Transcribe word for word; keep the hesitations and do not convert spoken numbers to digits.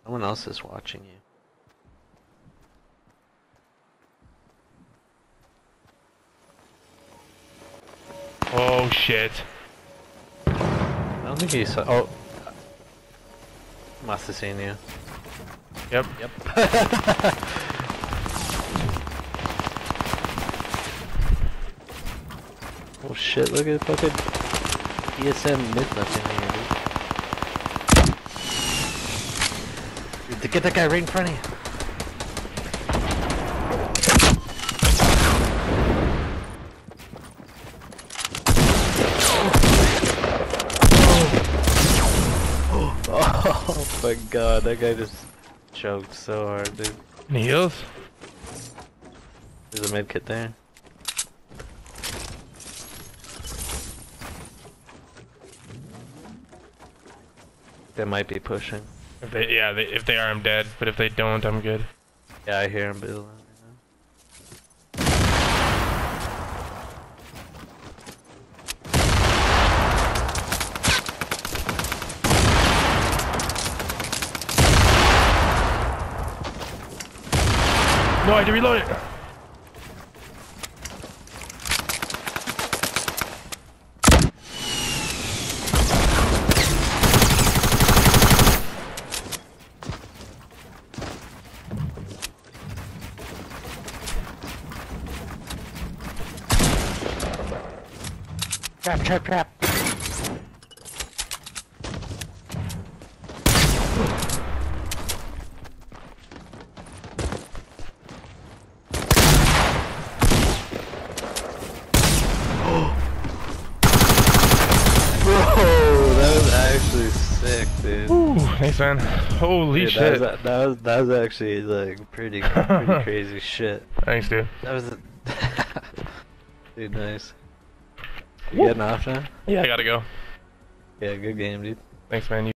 Someone else is watching you. Oh shit. I don't think he saw. Oh. Must have seen you. Yep. Yep. Oh shit, look at fucking P S M mid-left in here, dude. Dude, get that guy right in front of you. Oh my god, that guy just choked so hard, dude. Any heals? There's a med kit there. They might be pushing. If they, yeah, they, if they are, I'm dead. But if they don't, I'm good. Yeah, I hear him building. No, I had to reload it. Trap, trap, trap. Sick, dude. Ooh, thanks, man. Holy dude, shit. That was, that was that was actually like pretty pretty crazy shit. Thanks, dude. That was, a dude, nice. You getting off now? Yeah, I gotta go. Yeah, good game, dude. Thanks, man. You